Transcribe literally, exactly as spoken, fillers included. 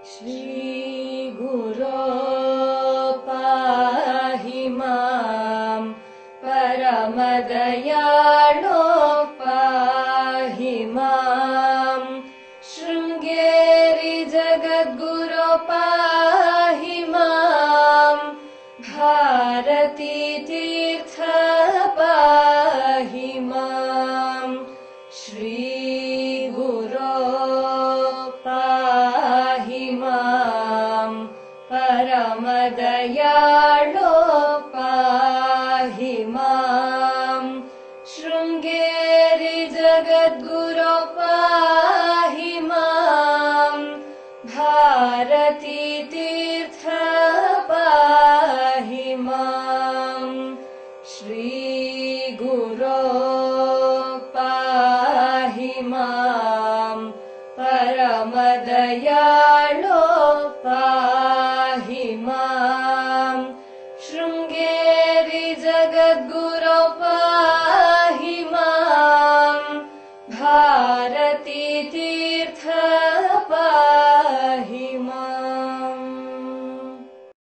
श्री गुरो पाहि मां परमदयालो पाहि मां शृंगेरी जगद्गुरो पाहि मां भारती तीर्थ पाहि मां श्री गुरो पाहि मां परमदयालो पाहि मां शृंगेरी जगद्गुरो पाहि मां भारती तीर्थ पाहि मां श्री गुरो पाहि मां परमदयालो पाहि